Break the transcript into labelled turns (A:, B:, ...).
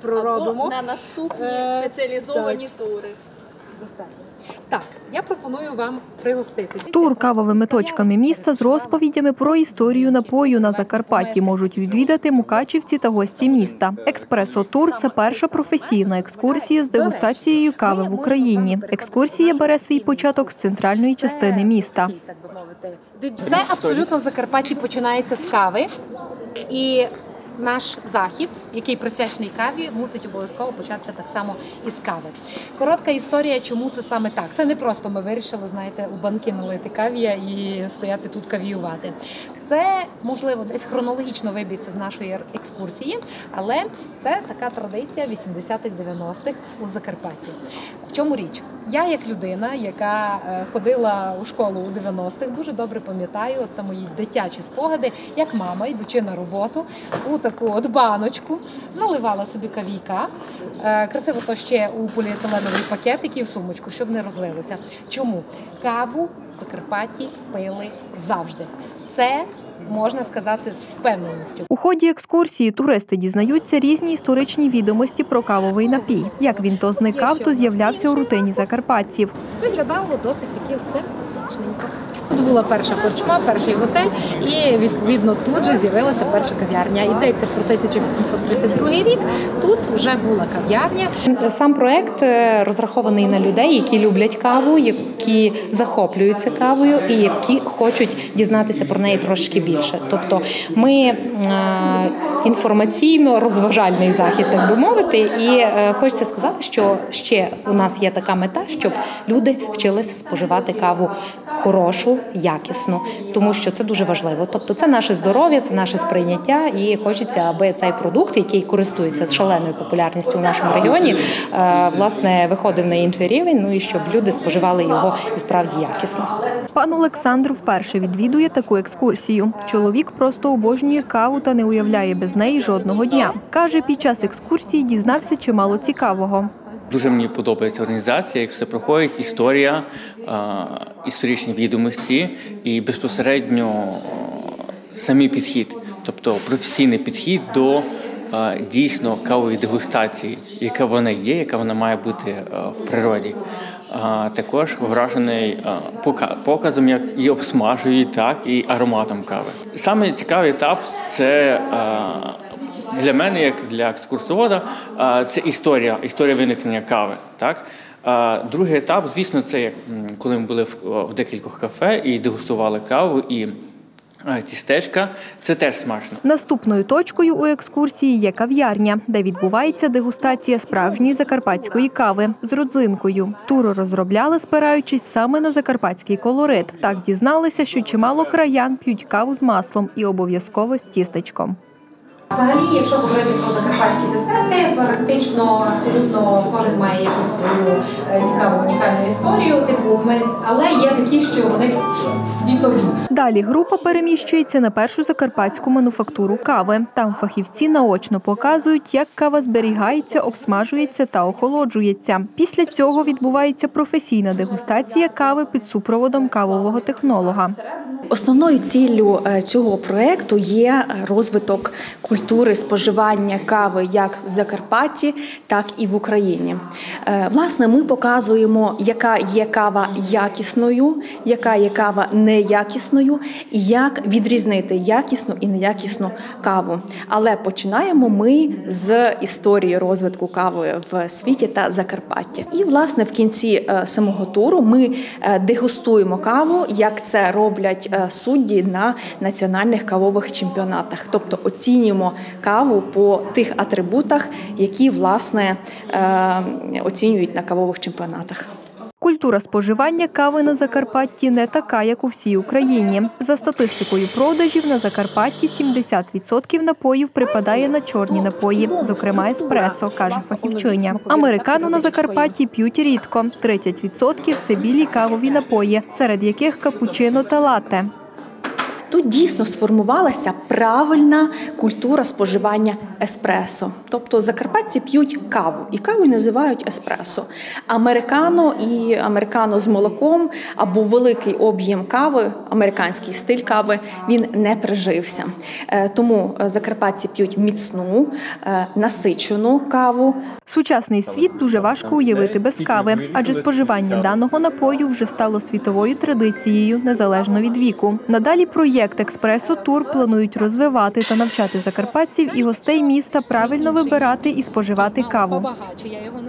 A: проробимо.
B: На наступні спеціалізовані тури.
A: Достатньо. Так, я пропоную вам пригоститися.
C: Тур кавовими точками міста з розповідями про історію напою на Закарпатті можуть відвідати мукачівці та гості міста. Експресо-тур – це перша професійна екскурсія з дегустацією кави в Україні. Екскурсія бере свій початок з центральної частини міста.
A: Все абсолютно в Закарпатті починається з кави. І наш захід, який присвячений каві, мусить обов'язково початися так само із кави. Коротка історія, чому це саме так. Це не просто ми вирішили, знаєте, у банки налити кав'я і стояти тут кавіювати. Це, можливо, десь хронологічно виб'ється з нашої екскурсії, але це така традиція 80-х, 90-х у Закарпатті. В чому річ? Я, як людина, яка ходила у школу у 90-х, дуже добре пам'ятаю, це мої дитячі спогади, як мама, йдучи на роботу, у таку от баночку наливала собі кавійка, красиво то ще у поліетиленовий пакетик і в сумочку, щоб не розлилося. Чому? Каву в Закарпатті пили завжди. Це можна сказати з впевненістю.
C: У ході екскурсії туристи дізнаються різні історичні відомості про кавовий напій. Як він то зникав, то з'являвся у рутині закарпатців.
A: Виглядало досить таки симпатичненько. Тут була перша корчма, перший готель і, відповідно, тут же з'явилася перша кав'ярня. Йдеться про 1832 рік, тут вже була кав'ярня. Сам проект розрахований на людей, які люблять каву, які захоплюються кавою і які хочуть дізнатися про неї трошки більше. Тобто ми інформаційно-розважальний захід, так би мовити, і хочеться сказати, що ще у нас є така мета, щоб люди вчилися споживати каву хорошу, якісну, тому що це дуже важливо. Тобто це наше здоров'я, це наше сприйняття, і хочеться, аби цей продукт, який користується шаленою популярністю у нашому регіоні, власне, виходив на інший рівень, ну і щоб люди споживали його і справді якісно.
C: Пан Олександр вперше відвідує таку екскурсію. Чоловік просто обожнює каву та не уявляє без неї жодного дня. Каже, під час екскурсії дізнався чимало цікавого.
D: Дуже мені подобається організація, як все проходить, історія, історичні відомості і безпосередньо самий підхід, тобто професійний підхід до дійсно кавової дегустації, яка вона є, яка вона має бути в природі. Також вражений показом, як її обсмажують, так і ароматом кави. Саме цікавий етап – це для мене, як для екскурсовода, це історія виникнення кави. Так? Другий етап, звісно, це коли ми були в декількох кафе і дегустували каву, і тістечка, це теж смачно.
C: Наступною точкою у екскурсії є кав'ярня, де відбувається дегустація справжньої закарпатської кави з родзинкою. Тур розробляли, спираючись саме на закарпатський колорит. Так дізналися, що чимало краян п'ють каву з маслом і обов'язково з тістечком.
A: Взагалі, якщо говорити про закарпатські десерти, практично абсолютно кожен має якусь свою цікаву унікальну історію, але є такі, що вони світові.
C: Далі група переміщується на першу закарпатську мануфактуру кави. Там фахівці наочно показують, як кава зберігається, обсмажується та охолоджується. Після цього відбувається професійна дегустація кави під супроводом кавового технолога.
E: Основною ціллю цього проєкту є розвиток культури споживання кави як в Закарпатті, так і в Україні. Власне, ми показуємо, яка є кава якісною, яка є кава неякісною і як відрізнити якісну і неякісну каву. Але починаємо ми з історії розвитку кави в світі та Закарпатті. І, власне, в кінці самого туру ми дегустуємо каву, як це роблять судді на національних кавових чемпіонатах. Тобто оцінюємо каву по тих атрибутах, які, власне, оцінюють на кавових чемпіонатах.
C: Культура споживання кави на Закарпатті не така, як у всій Україні. За статистикою продажів, на Закарпатті 70% напоїв припадає на чорні напої, зокрема еспресо, каже фахівчиня. Американо на Закарпатті п'ють рідко. 30% – це білі кавові напої, серед яких капучино та латте.
E: тут дійсно сформувалася правильна культура споживання еспресо. Тобто закарпатці п'ють каву, і каву називають еспресо. Американо з молоком або великий об'єм кави, американський стиль кави, він не прижився. Тому закарпатці п'ють міцну, насичену каву.
C: Сучасний світ дуже важко уявити без кави, адже споживання даного напою вже стало світовою традицією, незалежно від віку. Надалі проєкт «Експресо-тур» планують розвивати та навчати закарпатців і гостей міста правильно вибирати і споживати каву.